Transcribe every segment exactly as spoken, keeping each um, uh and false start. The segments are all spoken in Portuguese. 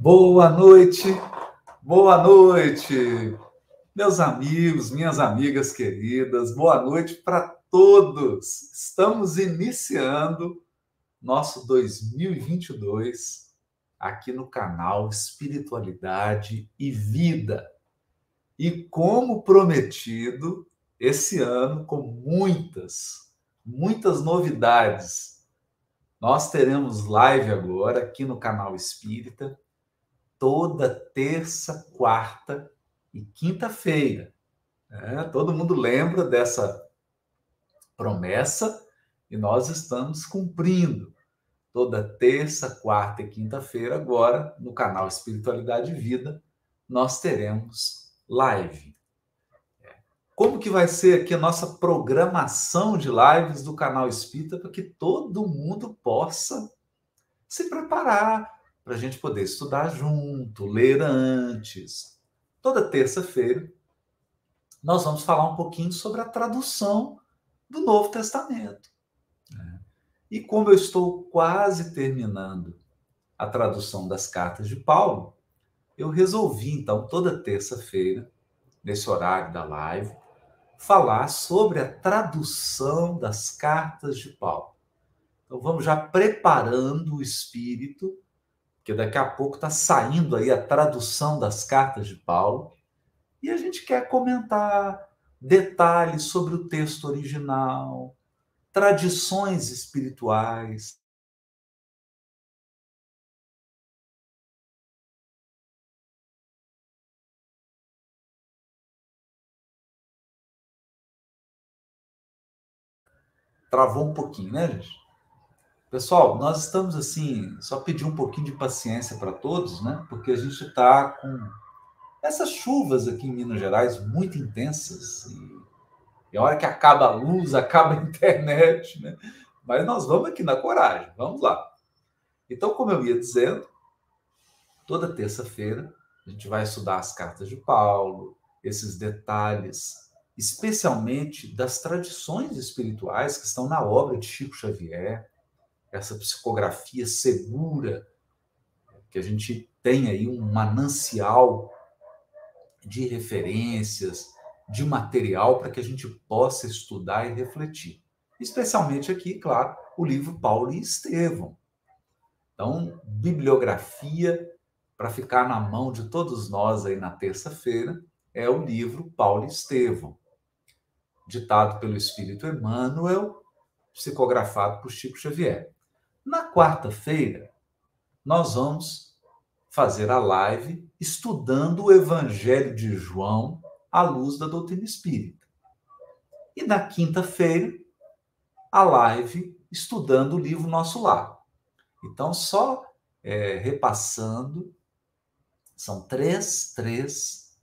Boa noite, boa noite, meus amigos, minhas amigas queridas, boa noite para todos. Estamos iniciando nosso dois mil e vinte e dois aqui no canal Espiritualidade e Vida. E como prometido, esse ano com muitas, muitas novidades. Nós teremos live agora aqui no canal Espírita, toda terça, quarta e quinta-feira. É, todo mundo lembra dessa promessa e nós estamos cumprindo. Toda terça, quarta e quinta-feira, agora, no canal Espiritualidade e Vida, nós teremos live. Como que vai ser aqui a nossa programação de lives do canal Espírita para que todo mundo possa se preparar para a gente poder estudar junto, ler antes. Toda terça-feira, nós vamos falar um pouquinho sobre a tradução do Novo Testamento. E como eu estou quase terminando a tradução das cartas de Paulo, eu resolvi, então, toda terça-feira, nesse horário da live, falar sobre a tradução das cartas de Paulo. Então, vamos já preparando o espírito, porque daqui a pouco está saindo aí a tradução das cartas de Paulo, e a gente quer comentar detalhes sobre o texto original, tradições espirituais. Travou um pouquinho, né, gente? Pessoal, nós estamos assim, só pedir um pouquinho de paciência para todos, né? Porque a gente está com essas chuvas aqui em Minas Gerais muito intensas. E, e a hora que acaba a luz, acaba a internet, né? Mas nós vamos aqui na coragem, vamos lá. Então, como eu ia dizendo, toda terça-feira a gente vai estudar as cartas de Paulo, esses detalhes, especialmente das tradições espirituais que estão na obra de Chico Xavier, essa psicografia segura, que a gente tem aí um manancial de referências, de material para que a gente possa estudar e refletir. Especialmente aqui, claro, o livro Paulo e Estevão. Então, bibliografia para ficar na mão de todos nós aí na terça-feira é o livro Paulo e Estevão, ditado pelo Espírito Emmanuel, psicografado por Chico Xavier. Na quarta-feira, nós vamos fazer a live estudando o Evangelho de João à luz da doutrina espírita. E na quinta-feira, a live estudando o livro Nosso Lar. Então, só é, repassando, são três, três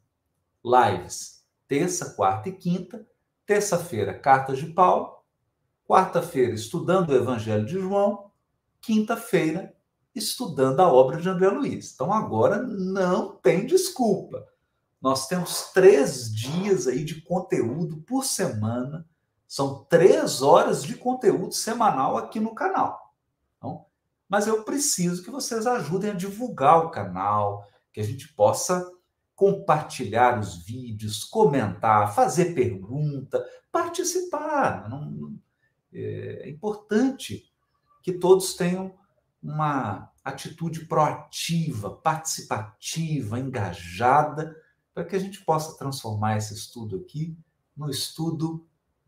lives. Terça, quarta e quinta. Terça-feira, Cartas de Paulo. Quarta-feira, estudando o Evangelho de João. Quinta-feira, estudando a obra de André Luiz. Então, agora não tem desculpa. Nós temos três dias aí de conteúdo por semana. São três horas de conteúdo semanal aqui no canal. Então, mas eu preciso que vocês ajudem a divulgar o canal, que a gente possa compartilhar os vídeos, comentar, fazer pergunta, participar. Não, é importante que todos tenham uma atitude proativa, participativa, engajada, para que a gente possa transformar esse estudo aqui num estudo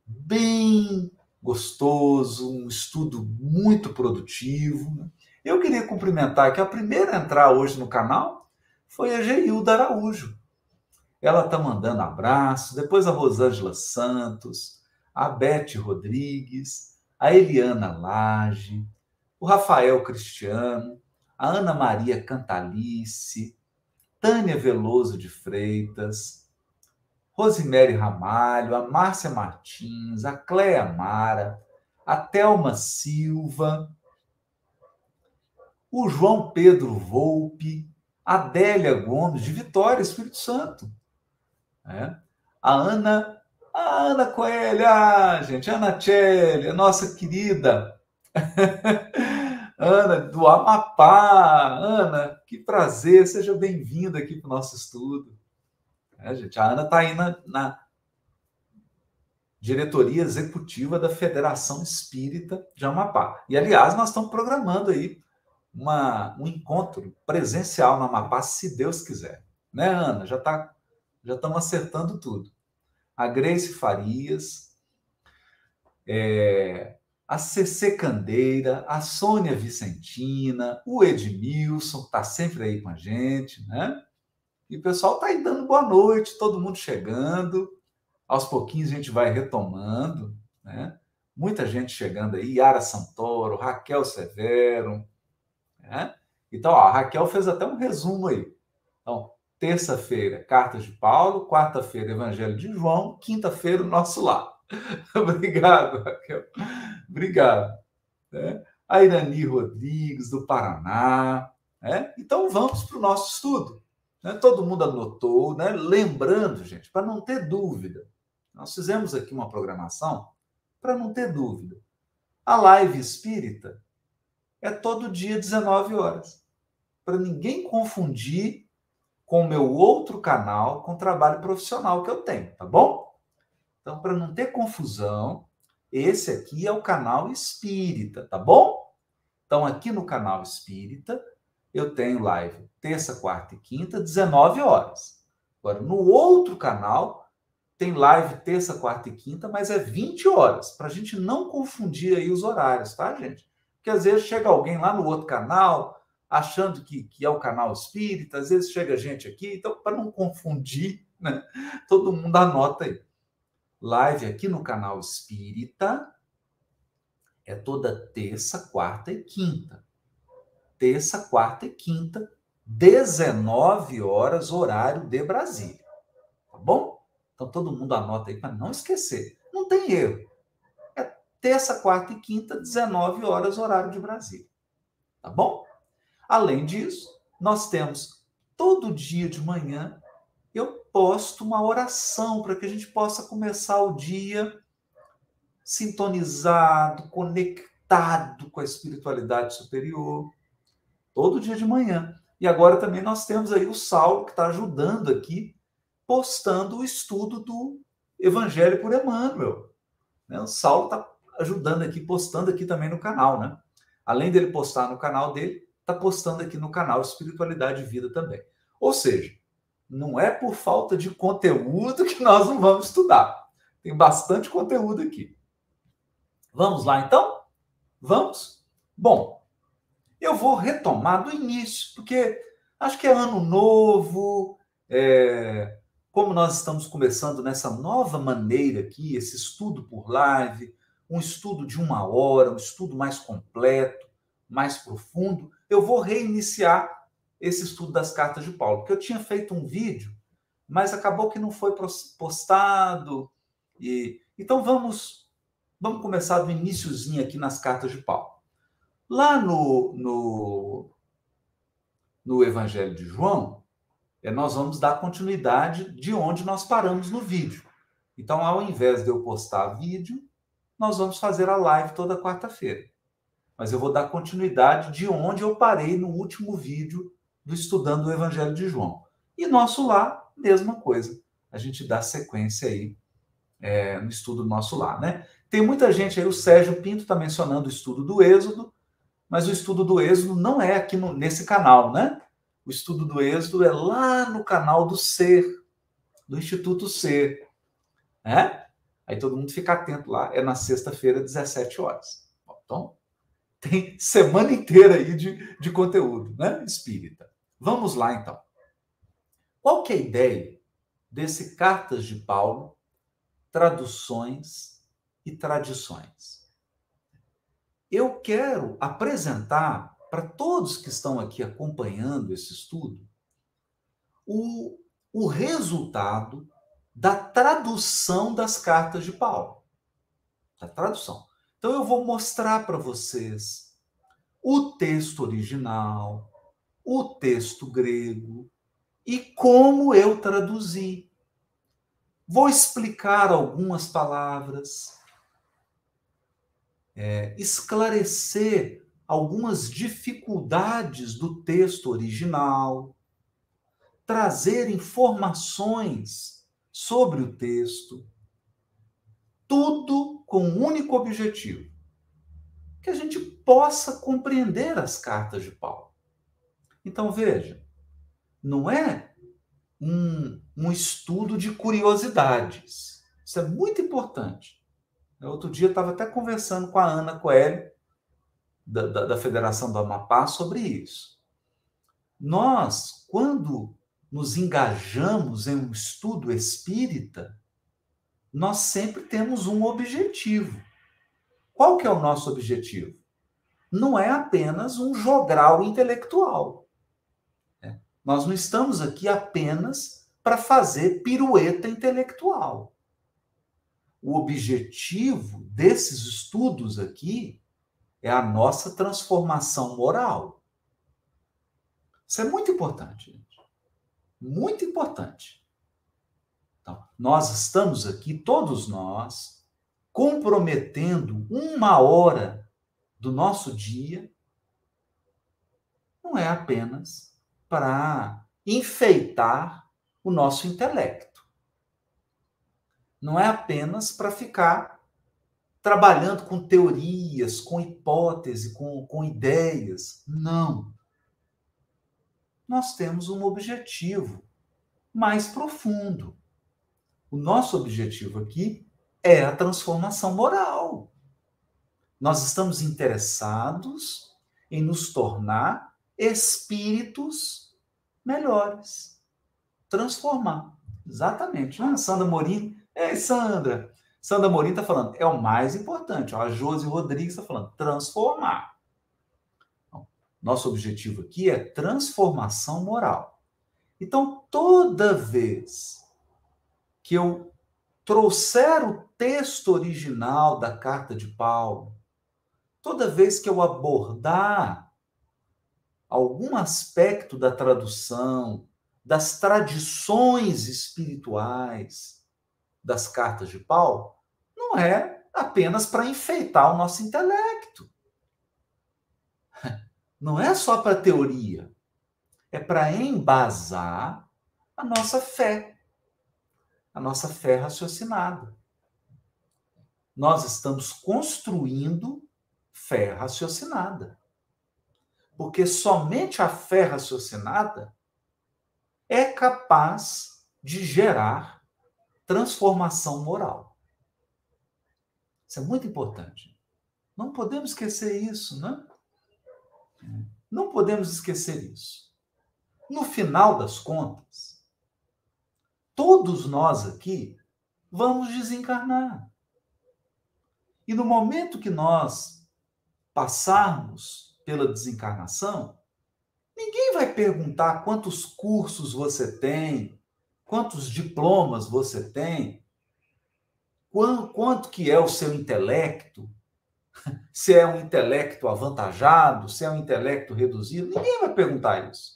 bem gostoso, um estudo muito produtivo. Eu queria cumprimentar que a primeira a entrar hoje no canal foi a Geilda Araújo. Ela está mandando abraço, depois a Rosângela Santos, a Beth Rodrigues, a Eliana Lage, o Rafael Cristiano, a Ana Maria Cantalice, Tânia Veloso de Freitas, Rosemary Ramalho, a Márcia Martins, a Cléa Mara, a Thelma Silva, o João Pedro Volpe, a Adélia Gomes, de Vitória, Espírito Santo. É? A Ana, a Ana Coelha, gente, a Ana Tchelle, a nossa querida Ana, do Amapá. Ana, que prazer, seja bem-vinda aqui para o nosso estudo. É, gente, a Ana está aí na, na diretoria executiva da Federação Espírita de Amapá. E, aliás, nós estamos programando aí uma, um encontro presencial no Amapá, se Deus quiser. Né, Ana? Já tá, já estamos acertando tudo. A Grace Farias, é, a Cecê Candeira, a Sônia Vicentina, o Edmilson, que está sempre aí com a gente, né? E o pessoal está aí dando boa noite, todo mundo chegando. Aos pouquinhos a gente vai retomando, né? Muita gente chegando aí, Yara Santoro, Raquel Severo, né? Então, ó, a Raquel fez até um resumo aí. Então, terça-feira, Cartas de Paulo, quarta-feira, Evangelho de João, quinta-feira, o Nosso Lar. Obrigado, Raquel. Obrigado. Né? A Irani Rodrigues, do Paraná. Né? Então, vamos para o nosso estudo. Né? Todo mundo anotou, né? Lembrando, gente, para não ter dúvida, nós fizemos aqui uma programação para não ter dúvida. A live espírita é todo dia, dezenove horas. Para ninguém confundir com o meu outro canal, com o trabalho profissional que eu tenho, tá bom? Então, para não ter confusão, esse aqui é o canal espírita, tá bom? Então, aqui no canal espírita, eu tenho live terça, quarta e quinta, dezenove horas. Agora, no outro canal, tem live terça, quarta e quinta, mas é vinte horas, para a gente não confundir aí os horários, tá, gente? Porque às vezes chega alguém lá no outro canal, achando que, que é o canal espírita, às vezes chega gente aqui, então, para não confundir, né, todo mundo anota aí. Live aqui no canal espírita é toda terça, quarta e quinta. Terça, quarta e quinta, dezenove horas, horário de Brasília. Tá bom? Então, todo mundo anota aí para não esquecer. Não tem erro. É terça, quarta e quinta, dezenove horas, horário de Brasília. Tá bom? Além disso, nós temos todo dia de manhã, eu posto uma oração para que a gente possa começar o dia sintonizado, conectado com a espiritualidade superior. Todo dia de manhã. E agora também nós temos aí o Saulo, que está ajudando aqui, postando o estudo do Evangelho por Emmanuel. Né? O Saulo está ajudando aqui, postando aqui também no canal, né? Além dele postar no canal dele, está postando aqui no canal Espiritualidade e Vida também. Ou seja, não é por falta de conteúdo que nós não vamos estudar. Tem bastante conteúdo aqui. Vamos lá, então? Vamos? Bom, eu vou retomar do início, porque acho que é ano novo, é, como nós estamos começando nessa nova maneira aqui, esse estudo por live, um estudo de uma hora, um estudo mais completo, mais profundo, eu vou reiniciar esse estudo das cartas de Paulo, porque eu tinha feito um vídeo, mas acabou que não foi postado. E então vamos, vamos começar do iniciozinho aqui nas cartas de Paulo. Lá no, no, no Evangelho de João, nós vamos dar continuidade de onde nós paramos no vídeo. Então, ao invés de eu postar vídeo, nós vamos fazer a live toda quarta-feira. Mas eu vou dar continuidade de onde eu parei no último vídeo do Estudando o Evangelho de João. E nosso lar, mesma coisa. A gente dá sequência aí é, no estudo nosso lar, né? Tem muita gente aí, o Sérgio Pinto está mencionando o estudo do Êxodo, mas o estudo do Êxodo não é aqui no, nesse canal, né? O estudo do Êxodo é lá no canal do Ser, do Instituto Ser, né? Aí todo mundo fica atento lá, é na sexta-feira, dezessete horas. Então, tem semana inteira aí de, de conteúdo, né? Espírita. Vamos lá, então. Qual que é a ideia desse Cartas de Paulo, Traduções e Tradições? Eu quero apresentar para todos que estão aqui acompanhando esse estudo o, o resultado da tradução das cartas de Paulo. Da tradução. Então, eu vou mostrar para vocês o texto original, o texto grego e como eu traduzi. Vou explicar algumas palavras, é, esclarecer algumas dificuldades do texto original, trazer informações sobre o texto, tudo com um único objetivo: que a gente possa compreender as cartas de Paulo. Então, veja, não é um, um estudo de curiosidades. Isso é muito importante. Outro dia eu estava até conversando com a Ana Coelho, da, da, da Federação do Amapá, sobre isso. Nós, quando nos engajamos em um estudo espírita, nós sempre temos um objetivo. Qual que é o nosso objetivo? Não é apenas um jogral intelectual. Né? Nós não estamos aqui apenas para fazer pirueta intelectual. O objetivo desses estudos aqui é a nossa transformação moral. Isso é muito importante, gente. Muito importante. Então, nós estamos aqui, todos nós, comprometendo uma hora do nosso dia, não é apenas para enfeitar o nosso intelecto. Não é apenas para ficar trabalhando com teorias, com hipóteses, com, com ideias. Não. Nós temos um objetivo mais profundo. O nosso objetivo aqui é a transformação moral. Nós estamos interessados em nos tornar espíritos melhores. Transformar. Exatamente. Ah, Sandra Morim. Ei, Sandra. Sandra Morim está falando, é o mais importante. A Josi Rodrigues está falando, transformar. Então, nosso objetivo aqui é transformação moral. Então, toda vez que eu trouxer o texto original da carta de Paulo, toda vez que eu abordar algum aspecto da tradução, das tradições espirituais das cartas de Paulo, não é apenas para enfeitar o nosso intelecto. Não é só para teoria. É para embasar a nossa fé. A nossa fé raciocinada. Nós estamos construindo fé raciocinada. Porque somente a fé raciocinada é capaz de gerar transformação moral. Isso é muito importante. Não podemos esquecer isso, né? Não podemos esquecer isso. No final das contas, todos nós aqui vamos desencarnar. E no momento que nós passarmos pela desencarnação, ninguém vai perguntar quantos cursos você tem, quantos diplomas você tem, quanto, quanto que é o seu intelecto, se é um intelecto avantajado, se é um intelecto reduzido. Ninguém vai perguntar isso.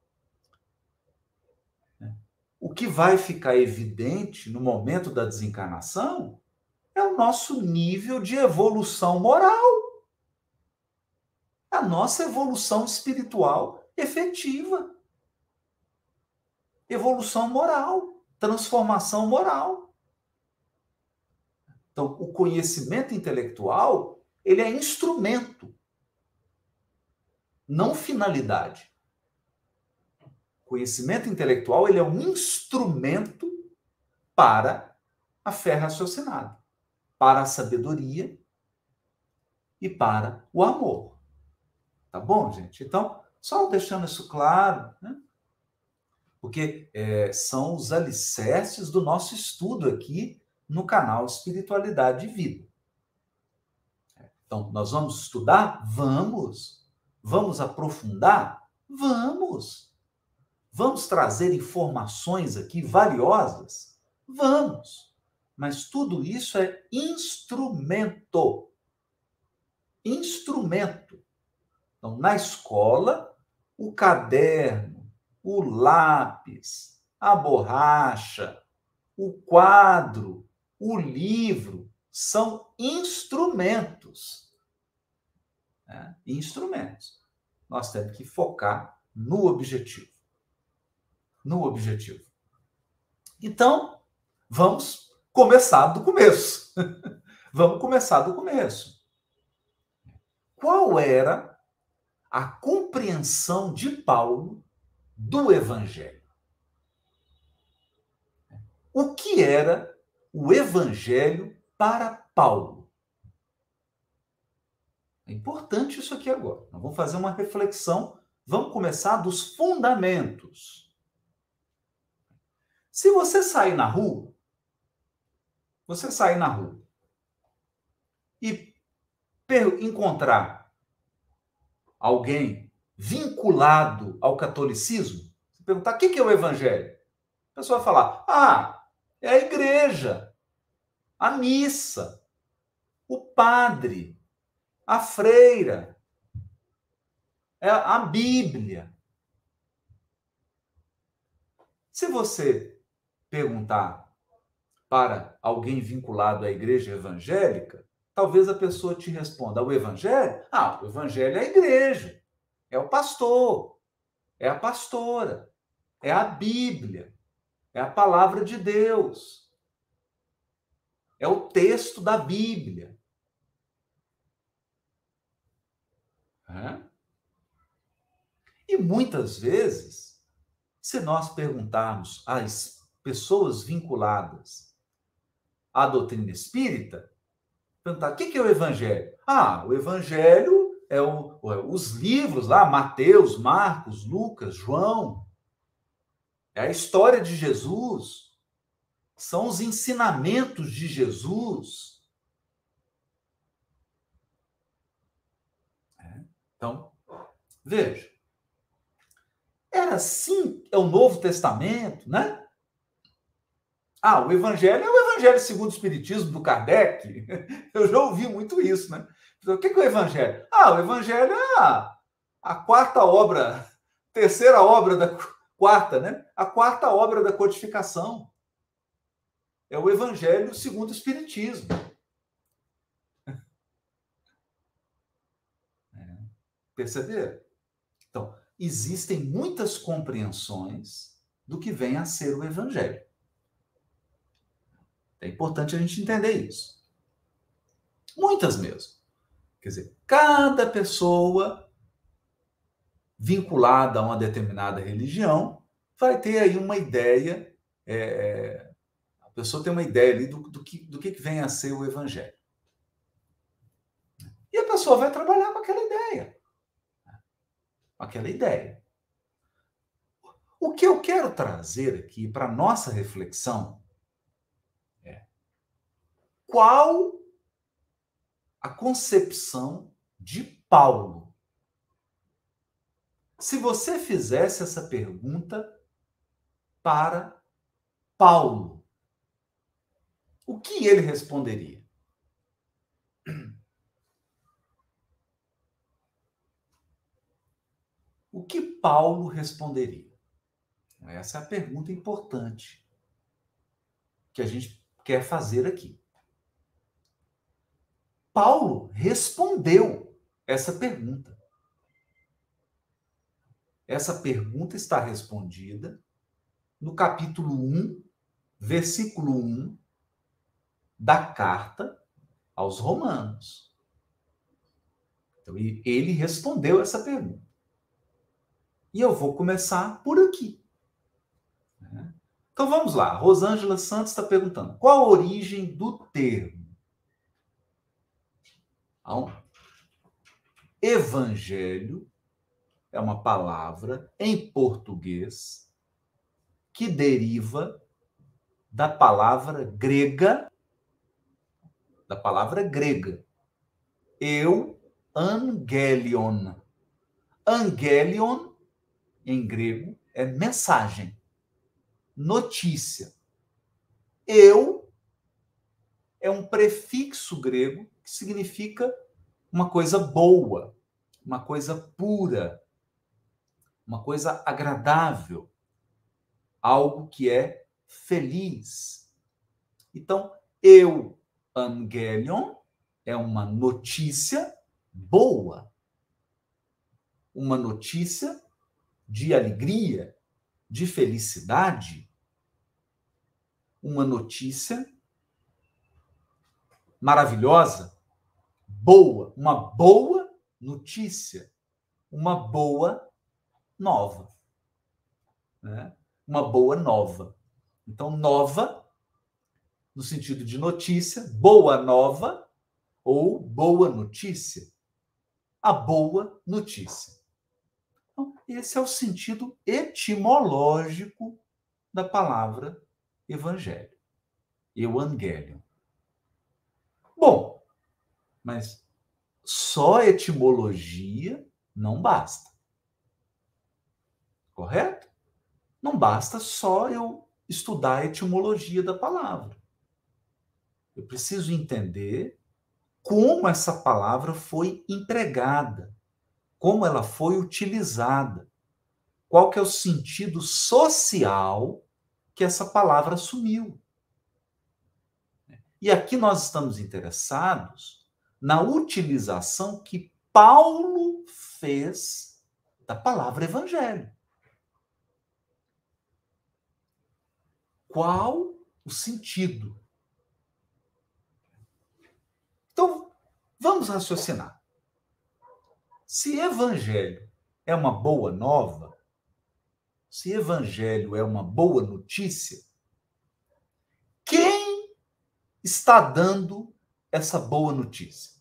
O que vai ficar evidente no momento da desencarnação é o nosso nível de evolução moral. A nossa evolução espiritual efetiva. Evolução moral, transformação moral. Então, o conhecimento intelectual, ele é instrumento, não finalidade. O conhecimento intelectual, ele é um instrumento para a fé raciocinada, para a sabedoria e para o amor. Tá bom, gente? Então, só deixando isso claro, né? Porque é, são os alicerces do nosso estudo aqui no canal Espiritualidade e Vida. Então, nós vamos estudar? Vamos. Vamos aprofundar? Vamos. Vamos trazer informações aqui valiosas? Vamos. Mas tudo isso é instrumento. Instrumento. Então, na escola, o caderno, o lápis, a borracha, o quadro, o livro são instrumentos. né, e instrumentos. Nós temos que focar no objetivo. No objetivo. Então, vamos começar do começo. Vamos começar do começo. Qual era a compreensão de Paulo do Evangelho? O que era o Evangelho para Paulo? É importante isso aqui agora. Nós vamos fazer uma reflexão. Vamos começar dos fundamentos. Se você sair na rua, você sair na rua e encontrar alguém vinculado ao catolicismo, você perguntar o que é o Evangelho, a pessoa vai falar: ah, é a igreja, a missa, o padre, a freira, é a Bíblia. Se você perguntar para alguém vinculado à igreja evangélica, talvez a pessoa te responda: o Evangelho? Ah, o Evangelho é a igreja, é o pastor, é a pastora, é a Bíblia, é a palavra de Deus, é o texto da Bíblia. É? E muitas vezes, se nós perguntarmos às pessoas vinculadas à doutrina espírita, perguntar: o que é o Evangelho? Ah, o Evangelho é o, os livros lá, Mateus, Marcos, Lucas, João. É a história de Jesus. São os ensinamentos de Jesus. É. Então, veja. Era assim, é o Novo Testamento, né? Ah, o Evangelho é o Evangelho segundo o Espiritismo do Kardec. Eu já ouvi muito isso, né? O que é o Evangelho? Ah, o Evangelho é a, a quarta obra, terceira obra da quarta, né? A quarta obra da codificação. É o Evangelho segundo o Espiritismo. É. Perceberam? Então, existem muitas compreensões do que vem a ser o Evangelho. É importante a gente entender isso. Muitas mesmo. Quer dizer, cada pessoa vinculada a uma determinada religião vai ter aí uma ideia, é, a pessoa tem uma ideia ali do, do, que, do que vem a ser o Evangelho. E a pessoa vai trabalhar com aquela ideia. Com aquela ideia. O que eu quero trazer aqui para a nossa reflexão é: qual a concepção de Paulo? Se você fizesse essa pergunta para Paulo, o que ele responderia? O que Paulo responderia? Essa é a pergunta importante que a gente quer fazer aqui. Paulo respondeu essa pergunta. Essa pergunta está respondida no capítulo um, versículo um da carta aos Romanos. Então, ele respondeu essa pergunta. E eu vou começar por aqui. Então, vamos lá. Rosângela Santos está perguntando: qual a origem do termo? Então, evangelho é uma palavra em português que deriva da palavra grega, da palavra grega, euangelion. Angelion, em grego, é mensagem, notícia. Eu é um prefixo grego que significa uma coisa boa, uma coisa pura, uma coisa agradável, algo que é feliz. Então, euangelion é uma notícia boa, uma notícia de alegria, de felicidade, uma notícia maravilhosa, boa, uma boa notícia, uma boa nova, né? Uma boa nova. Então, nova, no sentido de notícia, boa nova ou boa notícia. A boa notícia. Então, esse é o sentido etimológico da palavra evangelho. Evangelion. Bom, mas só etimologia não basta. Correto? Não basta só eu estudar a etimologia da palavra. Eu preciso entender como essa palavra foi empregada, como ela foi utilizada, qual que é o sentido social que essa palavra assumiu. E aqui nós estamos interessados na utilização que Paulo fez da palavra evangelho. Qual o sentido? Então, vamos raciocinar. Se evangelho é uma boa nova, se evangelho é uma boa notícia, quem está dando essa boa notícia?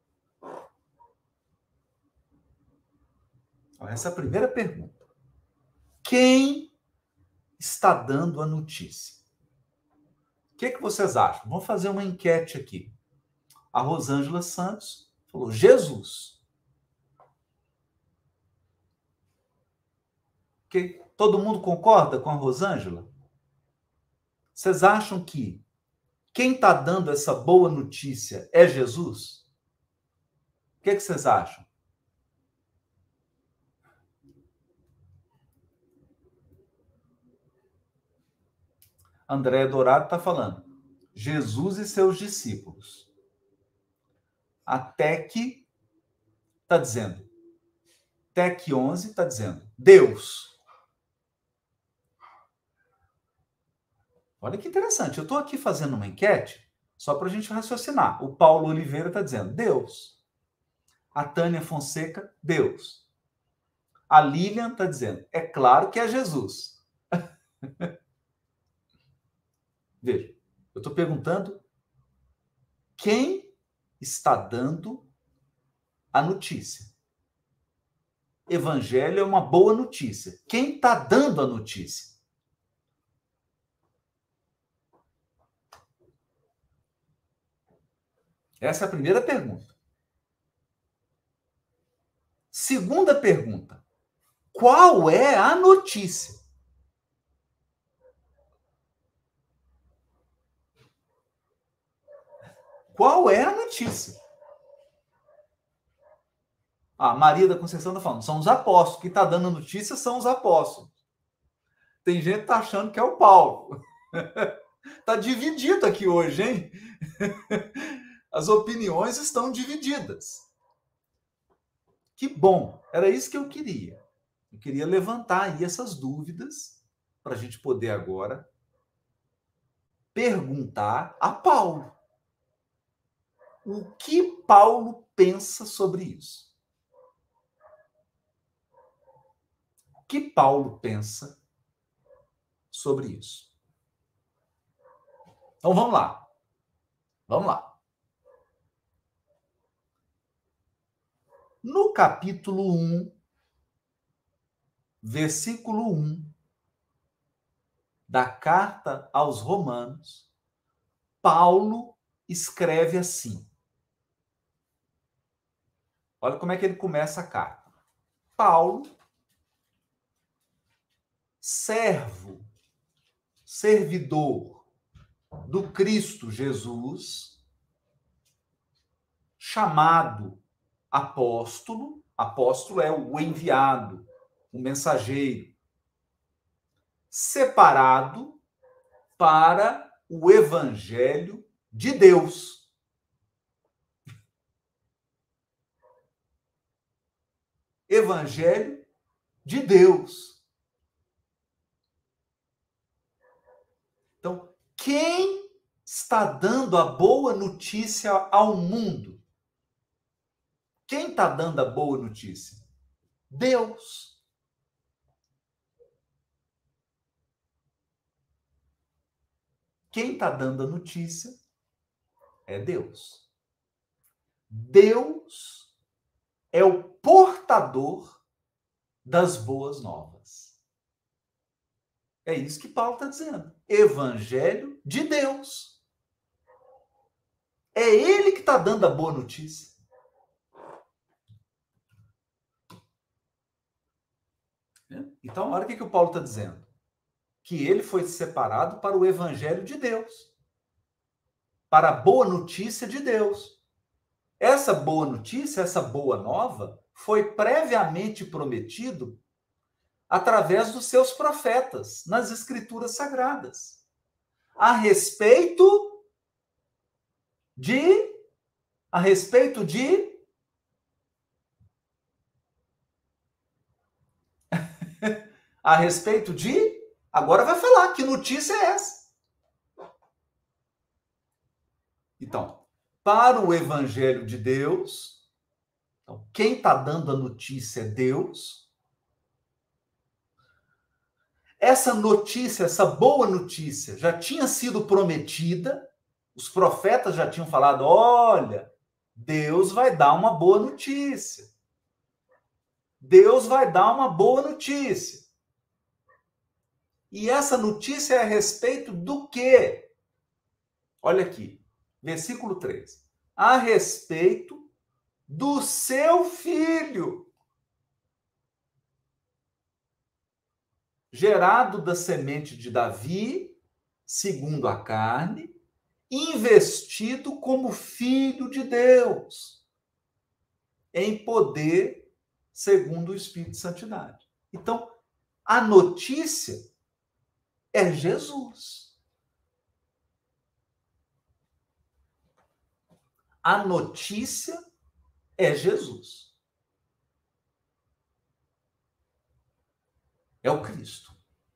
Essa é a primeira pergunta. Quem está dando a notícia? O que, é que vocês acham? Vamos fazer uma enquete aqui. A Rosângela Santos falou Jesus. Que todo mundo concorda com a Rosângela? Vocês acham que quem está dando essa boa notícia é Jesus? O que, é que vocês acham? André Dourado está falando. Jesus e seus discípulos. A Tec está dizendo. Tec onze está dizendo. Deus. Olha que interessante. Eu estou aqui fazendo uma enquete só para a gente raciocinar. O Paulo Oliveira está dizendo Deus. A Tânia Fonseca, Deus. A Lilian está dizendo, é claro que é Jesus. Veja, eu estou perguntando quem está dando a notícia. Evangelho é uma boa notícia. Quem está dando a notícia? Essa é a primeira pergunta. Segunda pergunta. Qual é a notícia? Qual é a notícia? A Maria da Conceição está falando, são os apóstolos. Quem está dando a notícia são os apóstolos. Tem gente que está achando que é o Paulo. Está dividido aqui hoje, hein? As opiniões estão divididas. Que bom, era isso que eu queria. Eu queria levantar aí essas dúvidas para a gente poder agora perguntar a Paulo. O que Paulo pensa sobre isso? O que Paulo pensa sobre isso? Então vamos lá. Vamos lá. No capítulo um, versículo um da carta aos Romanos, Paulo escreve assim. Olha como é que ele começa a carta. Paulo, servo, servidor do Cristo Jesus, chamado apóstolo, apóstolo é o enviado, o mensageiro, separado para o evangelho de Deus. evangelho de Deus. Então, quem está dando a boa notícia ao mundo? Quem está dando a boa notícia? Deus. Quem está dando a notícia é Deus. Deus é o portador das boas novas. É isso que Paulo está dizendo. Evangelho de Deus. É ele que está dando a boa notícia. Então, olha o que, que o Paulo está dizendo. Que ele foi separado para o Evangelho de Deus. Para a boa notícia de Deus. Essa boa notícia, essa boa nova, foi previamente prometido através dos seus profetas, nas Escrituras Sagradas. A respeito de... A respeito de... a respeito de... Agora vai falar, que notícia é essa? Então, para o Evangelho de Deus, então, quem está dando a notícia é Deus. Essa notícia, essa boa notícia, já tinha sido prometida, os profetas já tinham falado, olha, Deus vai dar uma boa notícia. Deus vai dar uma boa notícia. E essa notícia é a respeito do quê? Olha aqui, versículo três. A respeito do seu filho, gerado da semente de Davi, segundo a carne, investido como filho de Deus, em poder, segundo o Espírito de Santidade. Então, a notícia é Jesus. A notícia é Jesus. É o Cristo.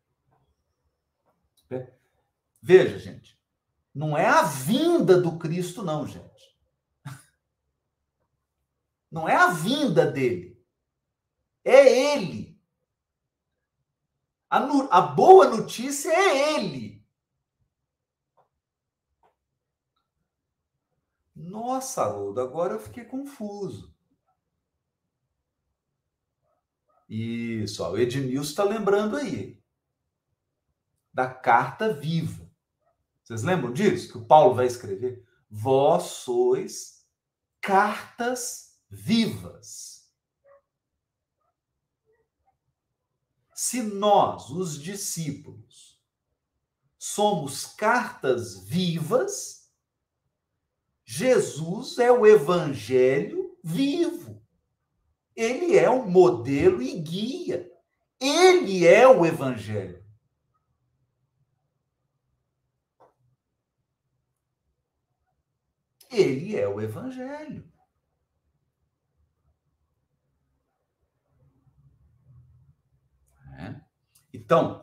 Veja, gente, não é a vinda do Cristo, não, gente. Não é a vinda dele. É ele. A, no, a boa notícia é ele. Nossa, Haroldo, agora eu fiquei confuso. Isso, ó, o Edmilson está lembrando aí. Da carta viva. Vocês lembram disso? Que o Paulo vai escrever? Vós sois cartas vivas. Se nós, os discípulos, somos cartas vivas, Jesus é o evangelho vivo. Ele é o modelo e guia. Ele é o evangelho. Ele é o evangelho. É. Então,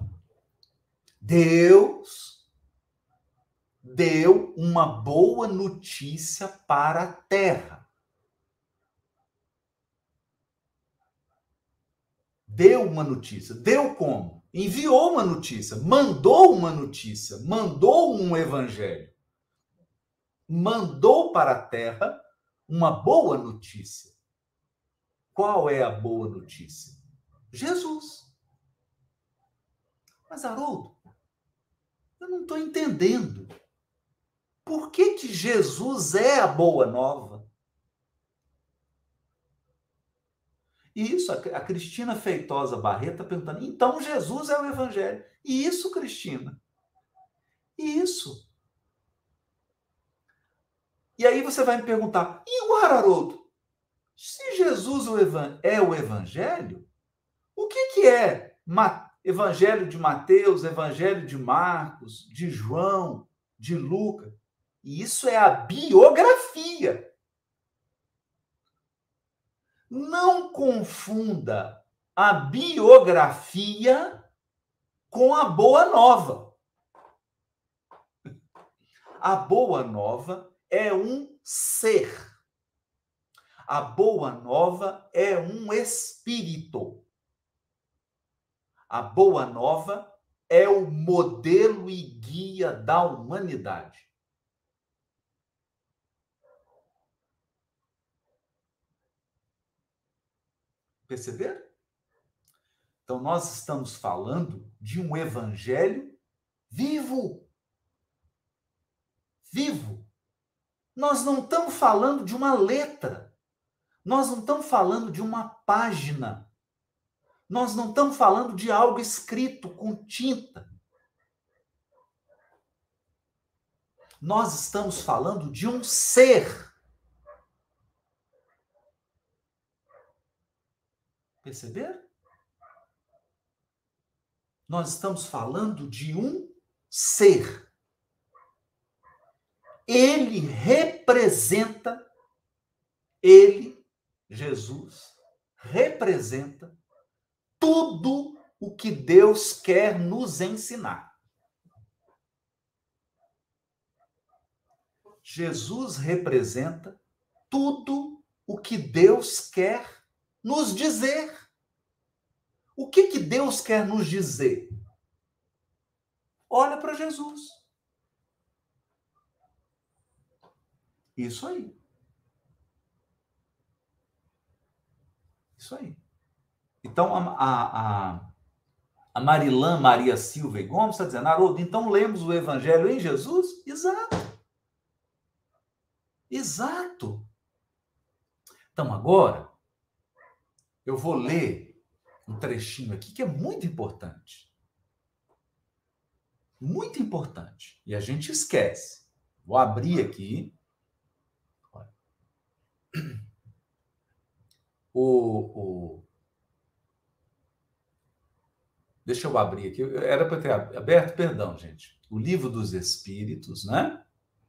Deus deu uma boa notícia para a terra. Deu uma notícia. Deu como? Enviou uma notícia, mandou uma notícia, mandou um evangelho. Mandou para a terra uma boa notícia. Qual é a boa notícia? Jesus. Mas, Haroldo, eu não estou entendendo. Por que que Jesus é a boa nova? Isso, a Cristina Feitosa Barreto está perguntando, então Jesus é o evangelho. Isso, Cristina. Isso. E aí você vai me perguntar, e o Haroldo? Se Jesus é o evangelho, o que que é evangelho de Mateus, evangelho de Marcos, de João, de Lucas? Isso é a biografia. Não confunda a biografia com a boa nova. A boa nova é um ser. A boa nova é um espírito. A boa nova é o modelo e guia da humanidade. Perceberam? Então, nós estamos falando de um evangelho vivo. Vivo. Nós não estamos falando de uma letra. Nós não estamos falando de uma página. Nós não estamos falando de algo escrito com tinta. Nós estamos falando de um ser. Perceberam? Nós estamos falando de um ser. Ele representa, ele, Jesus, representa tudo o que Deus quer nos ensinar. Jesus representa tudo o que Deus quer nos dizer. O que que Deus quer nos dizer? Olha para Jesus. Isso aí. Isso aí. Então, a, a, a Marilã Maria Silva e Gomes está dizendo, Haroldo, então lemos o Evangelho em Jesus? Exato. Exato. Então, agora, eu vou ler um trechinho aqui que é muito importante. Muito importante. E a gente esquece. Vou abrir aqui. O, o... Deixa eu abrir aqui. Era para ter aberto, perdão, gente. O Livro dos Espíritos, né?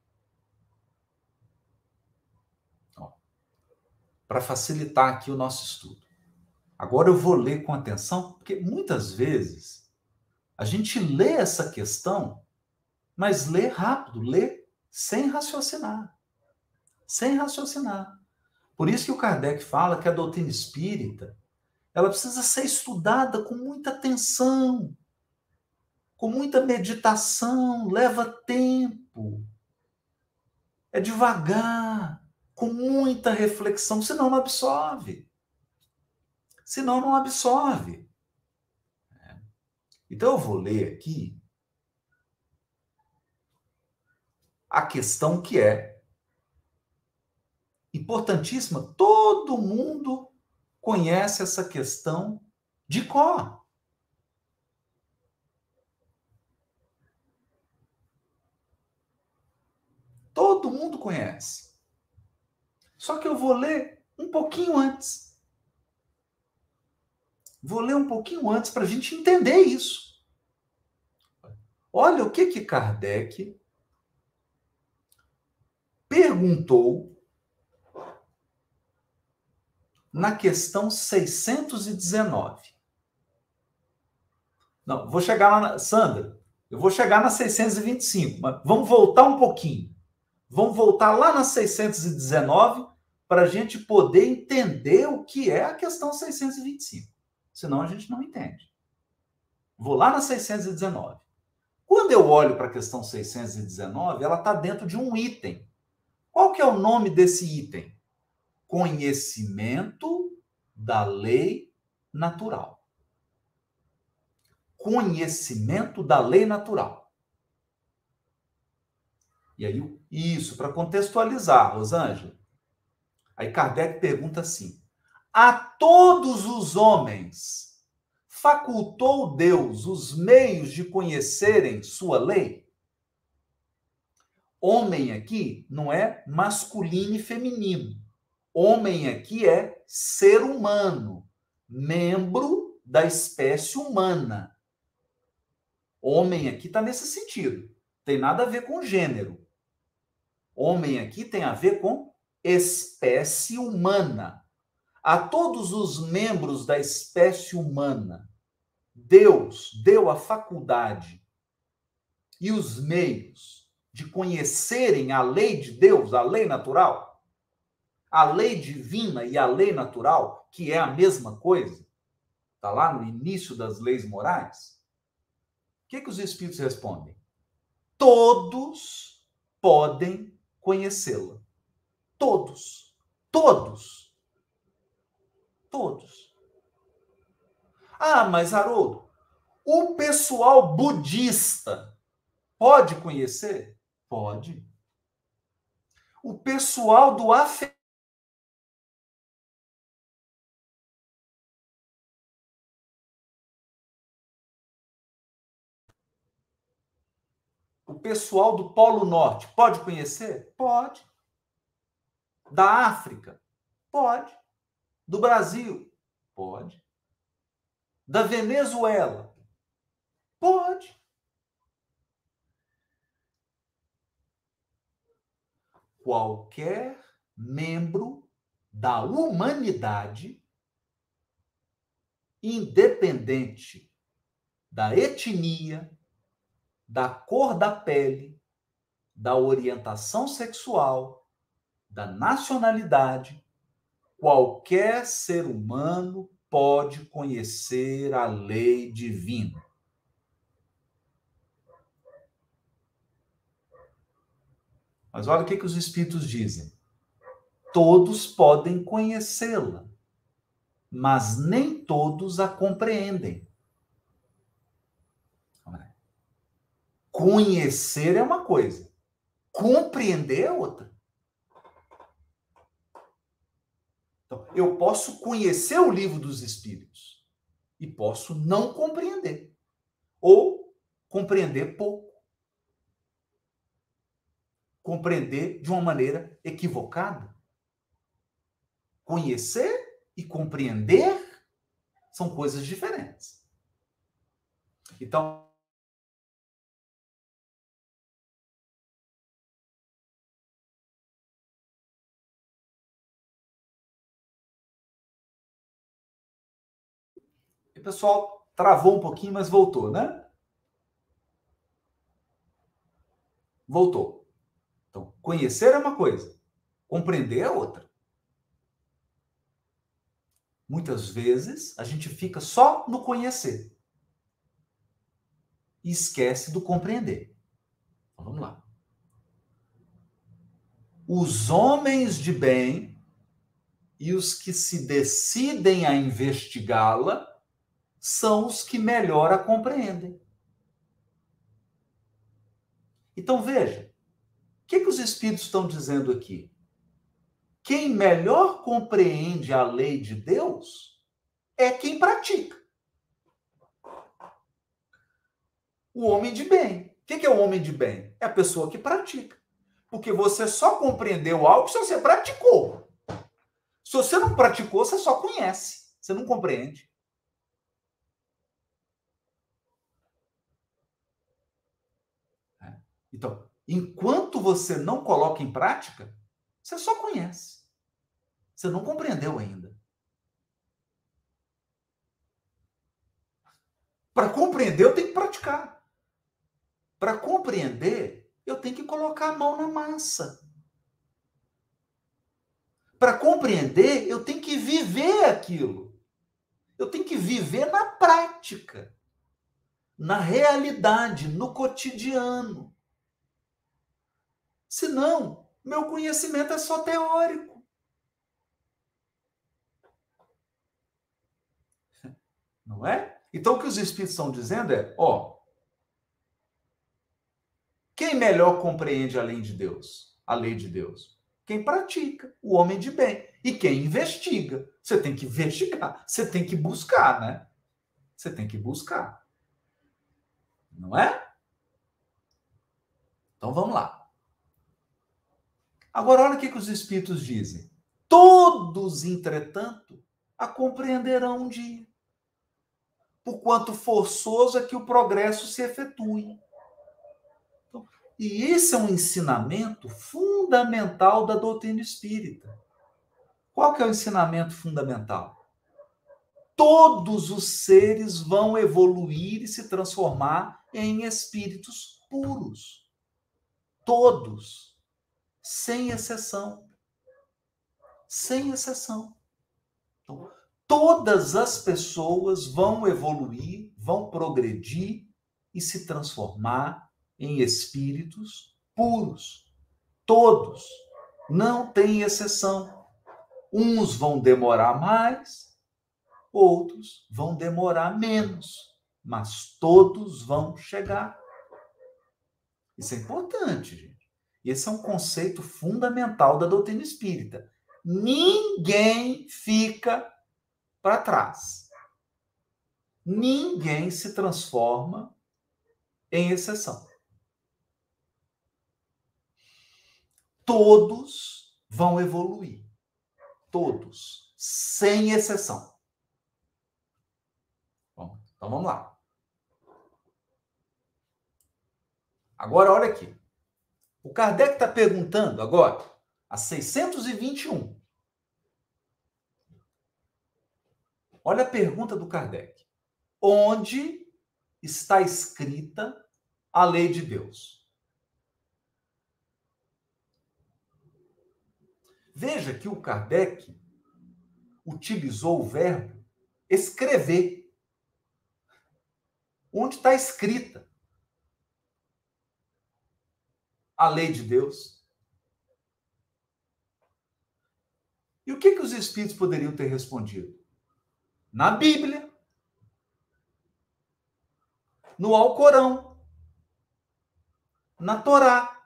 Para facilitar aqui o nosso estudo. Agora eu vou ler com atenção, porque muitas vezes a gente lê essa questão, mas lê rápido, lê sem raciocinar. Sem raciocinar. Por isso que o Kardec fala que a doutrina espírita, ela precisa ser estudada com muita atenção, com muita meditação, leva tempo. É devagar, com muita reflexão, senão não absorve. Senão não absorve. Então eu vou ler aqui a questão que é importantíssima. Todo mundo conhece essa questão de cor. Todo mundo conhece. Só que eu vou ler um pouquinho antes. Vou ler um pouquinho antes para a gente entender isso. Olha o que que Kardec perguntou na questão seiscentos e dezenove. Não, vou chegar lá na... Sandra, eu vou chegar na seiscentos e vinte e cinco, mas vamos voltar um pouquinho. Vamos voltar lá na seiscentos e dezenove para a gente poder entender o que é a questão seiscentos e vinte e cinco. Senão a gente não entende. Vou lá na seiscentos e dezenove. Quando eu olho para a questão seiscentos e dezenove, ela está dentro de um item. Qual que é o nome desse item? Conhecimento da lei natural. Conhecimento da lei natural. E aí, isso, para contextualizar, Rosângela. Aí Kardec pergunta assim: a todos os homens facultou Deus os meios de conhecerem sua lei? Homem aqui não é masculino e feminino. Homem aqui é ser humano, membro da espécie humana. Homem aqui está nesse sentido. Tem nada a ver com gênero. Homem aqui tem a ver com espécie humana. a todos os membros da espécie humana, Deus deu a faculdade e os meios de conhecerem a lei de Deus, a lei natural, a lei divina e a lei natural, que é a mesma coisa. Está lá no início das leis morais. O que, que os espíritos respondem? Todos podem conhecê-la. Todos. Todos. Todos. Ah, mas Haroldo, o pessoal budista pode conhecer? Pode. O pessoal do afeto. O pessoal do Polo Norte pode conhecer? Pode. Da África? Pode. Do Brasil? Pode. Da Venezuela? Pode. Qualquer membro da humanidade, independente da etnia, da cor da pele, da orientação sexual, da nacionalidade, qualquer ser humano pode conhecer a lei divina. Mas olha o que, que os espíritos dizem. Todos podem conhecê-la, mas nem todos a compreendem. Conhecer é uma coisa, compreender é outra. Então, eu posso conhecer o livro dos espíritos e posso não compreender, ou compreender pouco. Compreender de uma maneira equivocada. Conhecer e compreender são coisas diferentes. Então, o pessoal travou um pouquinho, mas voltou, né? Voltou. Então, conhecer é uma coisa, compreender é outra. Muitas vezes, a gente fica só no conhecer e esquece do compreender. Então, vamos lá. Os homens de bem e os que se decidem a investigá-la são os que melhor a compreendem. Então, veja, o que, que os espíritos estão dizendo aqui? Quem melhor compreende a lei de Deus é quem pratica. O homem de bem. O que é o homem de bem? É a pessoa que pratica. Porque você só compreendeu algo se você praticou. Se você não praticou, você só conhece. Você não compreende. Então, enquanto você não coloca em prática, você só conhece. Você não compreendeu ainda. Para compreender, eu tenho que praticar. Para compreender, eu tenho que colocar a mão na massa. Para compreender, eu tenho que viver aquilo. Eu tenho que viver na prática, na realidade, no cotidiano. Senão, meu conhecimento é só teórico. Não é? Então, o que os espíritos estão dizendo é, ó, quem melhor compreende a lei de Deus? A lei de Deus? Quem pratica, o homem de bem. E quem investiga. Você tem que investigar, você tem que buscar, né? Você tem que buscar. Não é? Então, vamos lá. Agora, olha o que, que os espíritos dizem. Todos, entretanto, a compreenderão um dia. Por quanto forçoso é que o progresso se efetue. Então, e esse é um ensinamento fundamental da doutrina espírita. Qual que é o ensinamento fundamental? Todos os seres vão evoluir e se transformar em espíritos puros. Todos. Sem exceção. Sem exceção. Então, todas as pessoas vão evoluir, vão progredir e se transformar em espíritos puros. Todos. Não tem exceção. Uns vão demorar mais, outros vão demorar menos, mas todos vão chegar. Isso é importante, gente. Esse é um conceito fundamental da doutrina espírita. Ninguém fica para trás. Ninguém se transforma em exceção. Todos vão evoluir. Todos, sem exceção. Bom, então vamos lá. Agora, olha aqui. O Kardec está perguntando agora, a seiscentos e vinte e um. Olha a pergunta do Kardec. Onde está escrita a lei de Deus? Veja que o Kardec utilizou o verbo escrever. Onde está escrita a lei de Deus? E o que, que os espíritos poderiam ter respondido? Na Bíblia, no Alcorão, na Torá,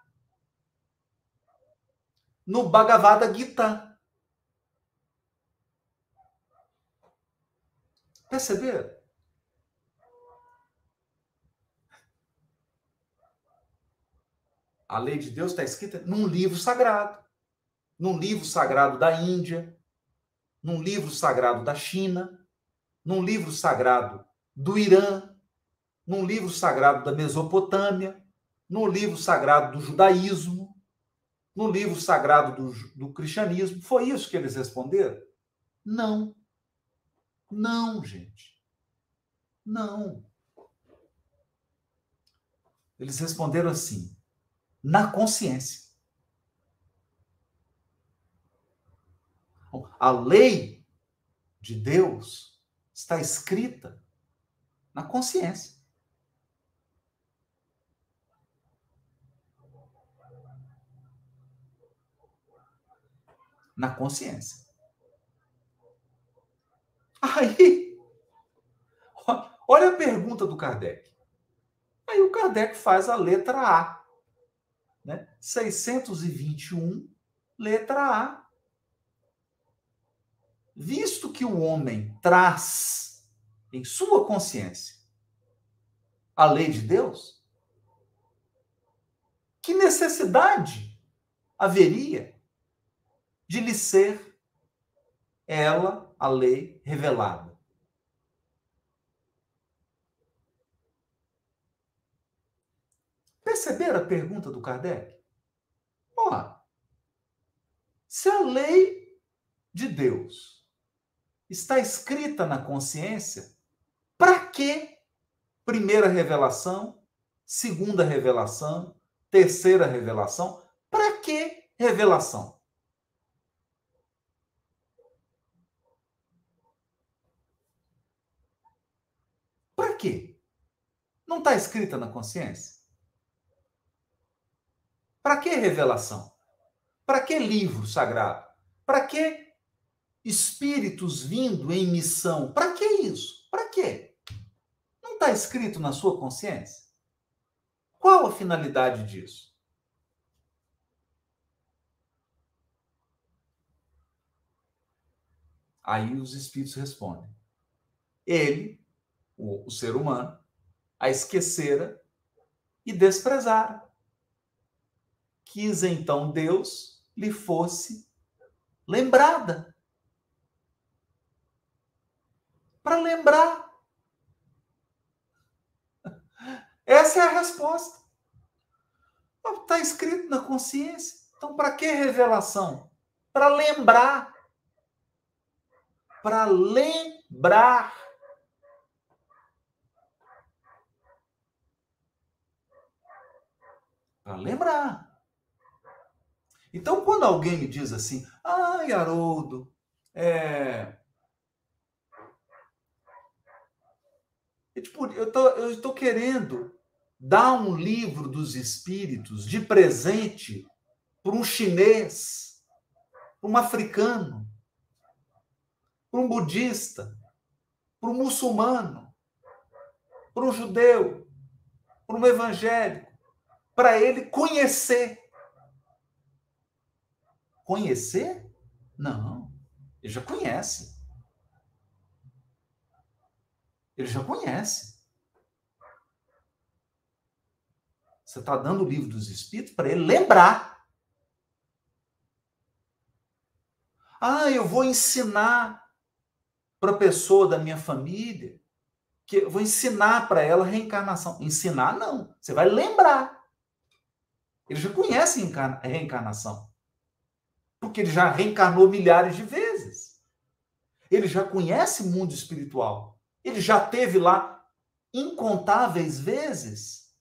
no Bhagavad Gita. Perceberam? A lei de Deus está escrita num livro sagrado. Num livro sagrado da Índia, num livro sagrado da China, num livro sagrado do Irã, num livro sagrado da Mesopotâmia, num livro sagrado do judaísmo, no livro sagrado do, do cristianismo. Foi isso que eles responderam? Não. Não, gente. Não. Eles responderam assim, na consciência. A lei de Deus está escrita na consciência. Na consciência. Aí, olha a pergunta do Kardec. Aí o Kardec faz a letra A. Né? seiscentos e vinte e um, letra A. Visto que o homem traz em sua consciência a lei de Deus, que necessidade haveria de lhe ser ela, a lei, revelada? Perceberam a pergunta do Kardec? Ó, se a lei de Deus está escrita na consciência, para que primeira revelação, segunda revelação, terceira revelação? Para que revelação? Para quê? Não está escrita na consciência? Para que revelação? Para que livro sagrado? Para que espíritos vindo em missão? Para que isso? Para quê? Não está escrito na sua consciência? Qual a finalidade disso? Aí os espíritos respondem. Ele, o, o ser humano, a esquecera e desprezara. Quis então Deus lhe fosse lembrada. Para lembrar. Essa é a resposta. Está escrito na consciência. Então, para que revelação? Para lembrar. para lembrar. Para lembrar. Então, quando alguém me diz assim, ai, Haroldo, é... eu, tipo, eu tô, eu estou querendo dar um livro dos espíritos de presente para um chinês, para um africano, para um budista, para um muçulmano, para um judeu, para um evangélico, para ele conhecer. Conhecer? Não. Ele já conhece. Ele já conhece. Você está dando o livro dos Espíritos para ele lembrar. Ah, eu vou ensinar para a pessoa da minha família, que eu vou ensinar para ela a reencarnação. Ensinar, não. Você vai lembrar. Ele já conhece a reencarnação. Porque ele já reencarnou milhares de vezes. Ele já conhece o mundo espiritual. Ele já esteve lá incontáveis vezes.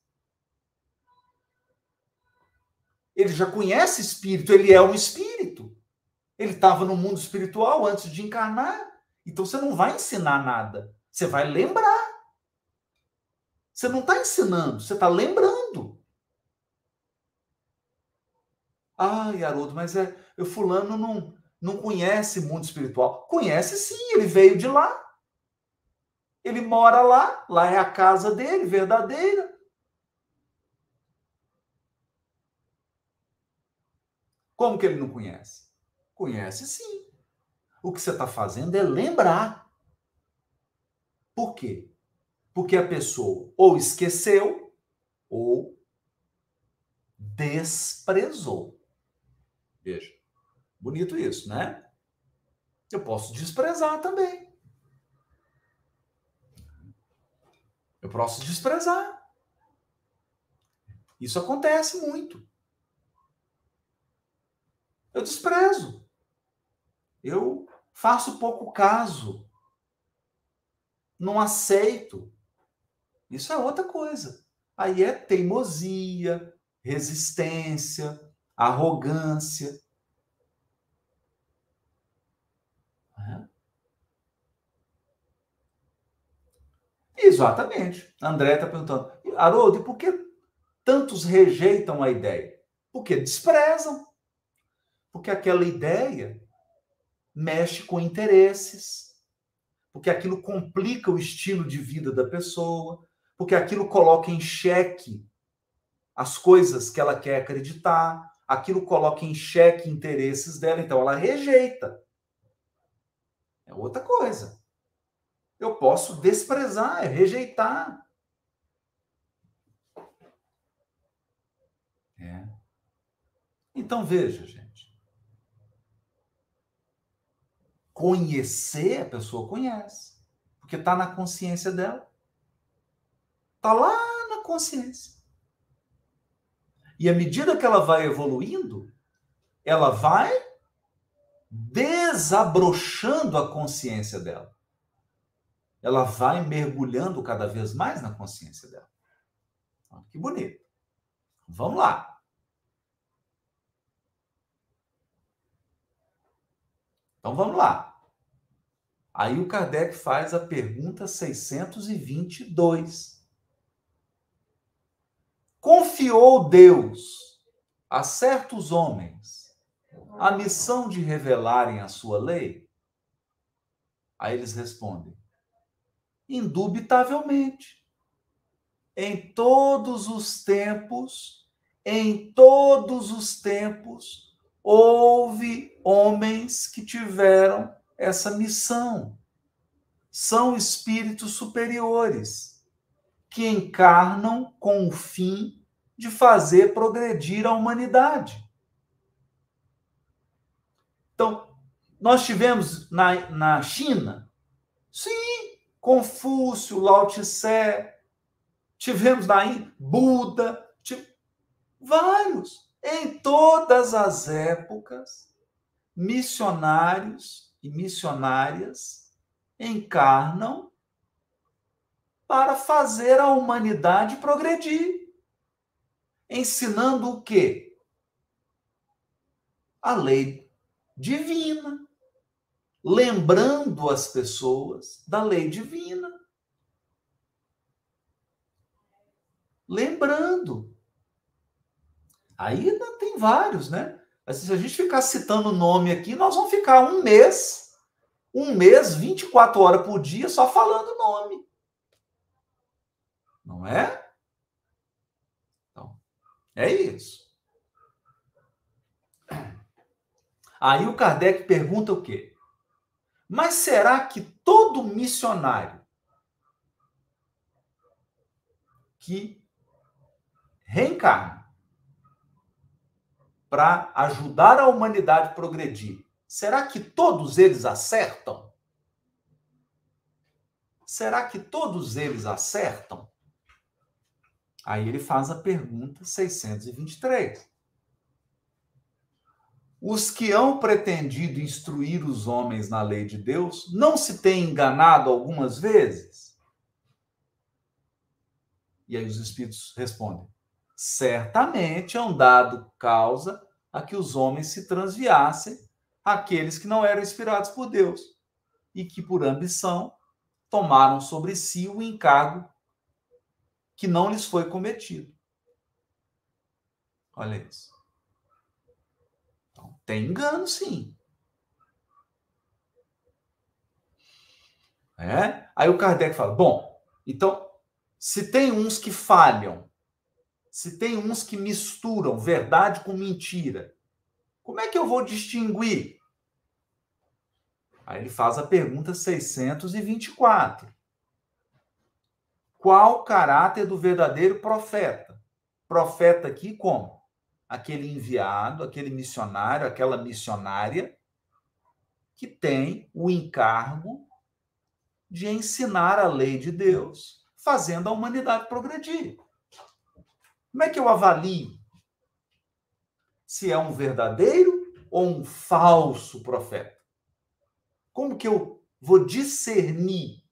Ele já conhece espírito, ele é um espírito. Ele estava no mundo espiritual antes de encarnar. Então você não vai ensinar nada. Você vai lembrar. Você não está ensinando, você está lembrando. Ai, Haroldo, mas é, o fulano não, não conhece mundo espiritual. Conhece sim, ele veio de lá. Ele mora lá, lá é a casa dele, verdadeira. Como que ele não conhece? Conhece sim. O que você está fazendo é lembrar. Por quê? Porque a pessoa ou esqueceu ou desprezou. Veja, bonito isso, né? Eu posso desprezar também. Eu posso desprezar. Isso acontece muito. Eu desprezo. Eu faço pouco caso. Não aceito. Isso é outra coisa. Aí é teimosia, resistência, arrogância. É. Exatamente. André está perguntando, Haroldo, e por que tantos rejeitam a ideia? Porque desprezam. Porque aquela ideia mexe com interesses, porque aquilo complica o estilo de vida da pessoa, porque aquilo coloca em xeque as coisas que ela quer acreditar, aquilo coloca em xeque interesses dela, então ela rejeita. É outra coisa. Eu posso desprezar, é rejeitar. É. Então veja, gente. Conhecer, a pessoa conhece, porque está na consciência dela. Está lá na consciência. E à medida que ela vai evoluindo, ela vai desabrochando a consciência dela. Ela vai mergulhando cada vez mais na consciência dela. Que bonito. Vamos lá. Então vamos lá. Aí o Kardec faz a pergunta seiscentos e vinte e dois. Confiou Deus a certos homens a missão de revelarem a sua lei? Aí eles respondem: indubitavelmente. Em todos os tempos, em todos os tempos, houve homens que tiveram essa missão. São espíritos superiores que encarnam com o fim de fazer progredir a humanidade. Então, nós tivemos na, na China, sim, Confúcio, Lao Tse, tivemos na Índia, Buda, tive, vários. Em todas as épocas, missionários e missionárias encarnam para fazer a humanidade progredir. Ensinando o quê? A lei divina. Lembrando as pessoas da lei divina. Lembrando. Aí tem vários, né? Mas se a gente ficar citando o nome aqui, nós vamos ficar um mês, um mês, vinte e quatro horas por dia, só falando o nome. Não é? Então, é isso. Aí o Kardec pergunta o quê? Mas será que todo missionário que reencarna para ajudar a humanidade a progredir, será que todos eles acertam? Será que todos eles acertam? Aí ele faz a pergunta seiscentos e vinte e três. Os que hão pretendido instruir os homens na lei de Deus não se têm enganado algumas vezes? E aí os espíritos respondem: certamente hão dado causa a que os homens se transviassem aqueles que não eram inspirados por Deus e que, por ambição, tomaram sobre si o encargo que não lhes foi cometido. Olha isso. Então, tem engano, sim. É? Aí o Kardec fala, bom, então, se tem uns que falham, se tem uns que misturam verdade com mentira, como é que eu vou distinguir? Aí ele faz a pergunta seiscentos e vinte e quatro. Qual o caráter do verdadeiro profeta? Profeta aqui como? Aquele enviado, aquele missionário, aquela missionária que tem o encargo de ensinar a lei de Deus, fazendo a humanidade progredir. Como é que eu avalio se é um verdadeiro ou um falso profeta? Como que eu vou discernir?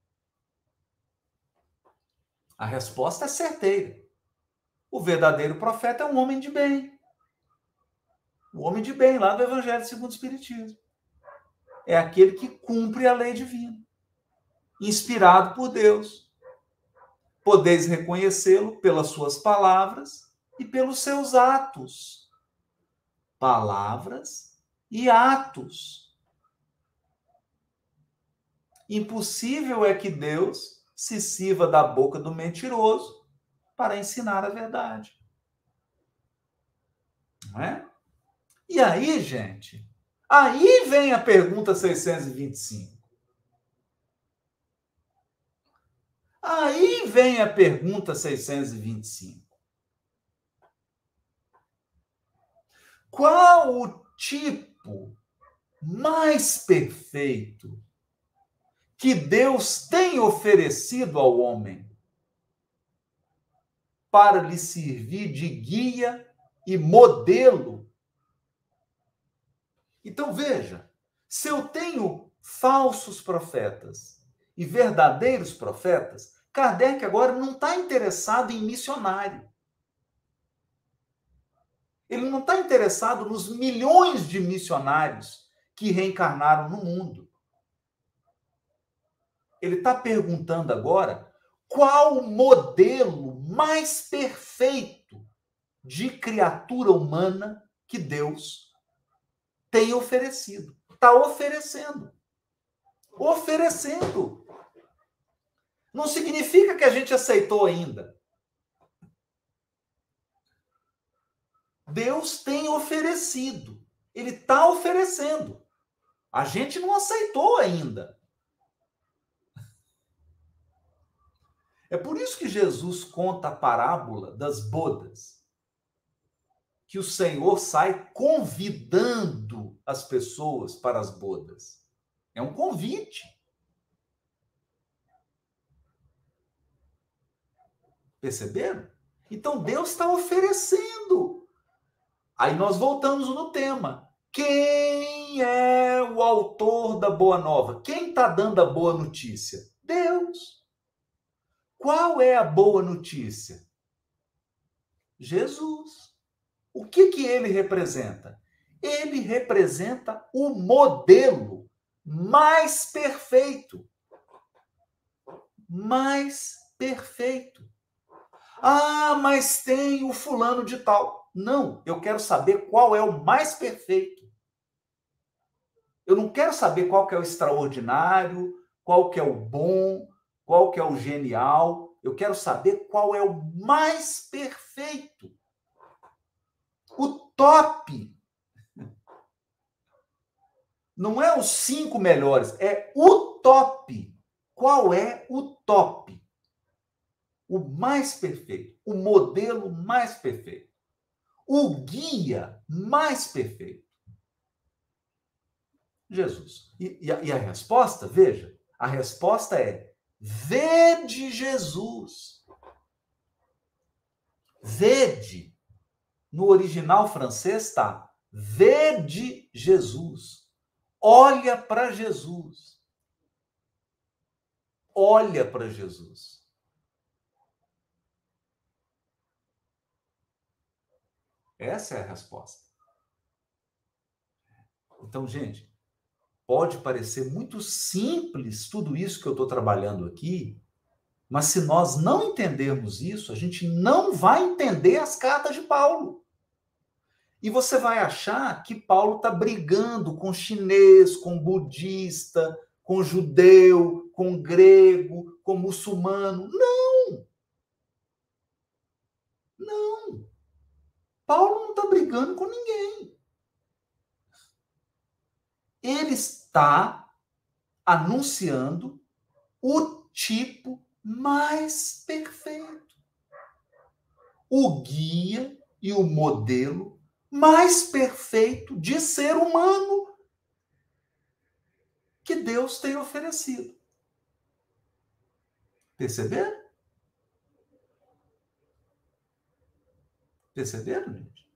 A resposta é certeira. O verdadeiro profeta é um homem de bem. O homem de bem, lá do Evangelho segundo o Espiritismo. É aquele que cumpre a lei divina, inspirado por Deus. Podeis reconhecê-lo pelas suas palavras e pelos seus atos. Palavras e atos. Impossível é que Deus se sirva da boca do mentiroso para ensinar a verdade. Não é? E aí, gente, aí vem a pergunta seiscentos e vinte e cinco. Aí vem a pergunta seiscentos e vinte e cinco. Qual o tipo mais perfeito que Deus tem oferecido ao homem para lhe servir de guia e modelo? Então, veja, se eu tenho falsos profetas e verdadeiros profetas, Kardec agora não está interessado em missionário. Ele não está interessado nos milhões de missionários que reencarnaram no mundo. Ele está perguntando agora qual o modelo mais perfeito de criatura humana que Deus tem oferecido. Está oferecendo. Oferecendo. Não significa que a gente aceitou ainda. Deus tem oferecido. Ele está oferecendo. A gente não aceitou ainda. É por isso que Jesus conta a parábola das bodas. Que o Senhor sai convidando as pessoas para as bodas. É um convite. Perceberam? Então Deus está oferecendo. Aí nós voltamos no tema. Quem é o autor da boa nova? Quem está dando a boa notícia? Deus. Qual é a boa notícia? Jesus. O que que ele representa? Ele representa o modelo mais perfeito. Mais perfeito. Ah, mas tem o fulano de tal. Não, eu quero saber qual é o mais perfeito. Eu não quero saber qual que é o extraordinário, qual que é o bom, qual que é o genial. Eu quero saber qual é o mais perfeito. O top. Não é os cinco melhores, é o top. Qual é o top? O mais perfeito, o modelo mais perfeito, o guia mais perfeito. Jesus. E, e, a, e a resposta, veja, a resposta é: vede Jesus. Vede. No original francês está: vede Jesus. Olha para Jesus. Olha para Jesus. Essa é a resposta. Então, gente, pode parecer muito simples tudo isso que eu estou trabalhando aqui, mas se nós não entendermos isso, a gente não vai entender as cartas de Paulo. E você vai achar que Paulo está brigando com chinês, com budista, com judeu, com grego, com muçulmano. Não! Não! Paulo não está brigando com ninguém. Ele está anunciando o tipo mais perfeito. O guia e o modelo mais perfeito de ser humano que Deus tem oferecido. Perceberam? Perceberam, gente?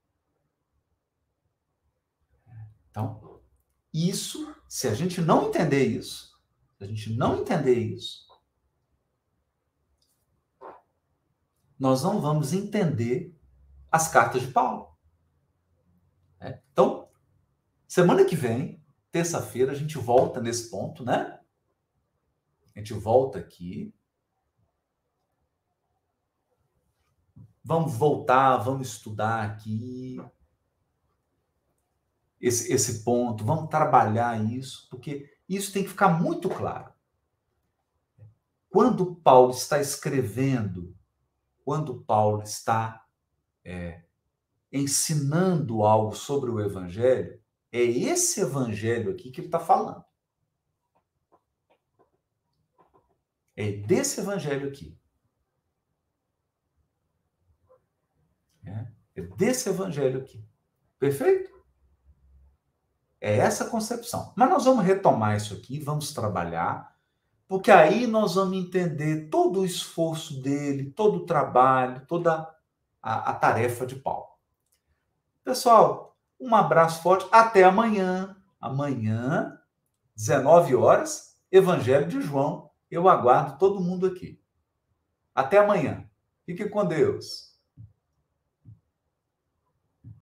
Então, isso, se a gente não entender isso, se a gente não entender isso, nós não vamos entender as cartas de Paulo. É? Então, semana que vem, terça-feira, a gente volta nesse ponto, né? A gente volta aqui. Vamos voltar, vamos estudar aqui esse, esse ponto, vamos trabalhar isso, porque isso tem que ficar muito claro. Quando Paulo está escrevendo, quando Paulo está é, ensinando algo sobre o Evangelho, é esse Evangelho aqui que ele está falando. É desse Evangelho aqui. É, é desse Evangelho aqui. Perfeito? É essa concepção. Mas nós vamos retomar isso aqui, vamos trabalhar, porque aí nós vamos entender todo o esforço dele, todo o trabalho, toda a, a tarefa de Paulo. Pessoal, um abraço forte. Até amanhã. Amanhã, dezenove horas, Evangelho de João. Eu aguardo todo mundo aqui. Até amanhã. Fique com Deus.